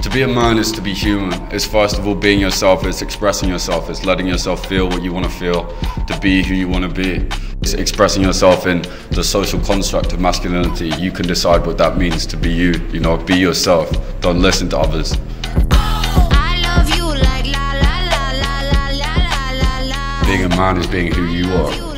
To be a man is to be human. It's first of all being yourself, it's expressing yourself, it's letting yourself feel what you want to feel, to be who you want to be. It's expressing yourself in the social construct of masculinity. You can decide what that means to be you, you know, be yourself. Don't listen to others. I love you like la la la la la la la la. Being a man is being who you are.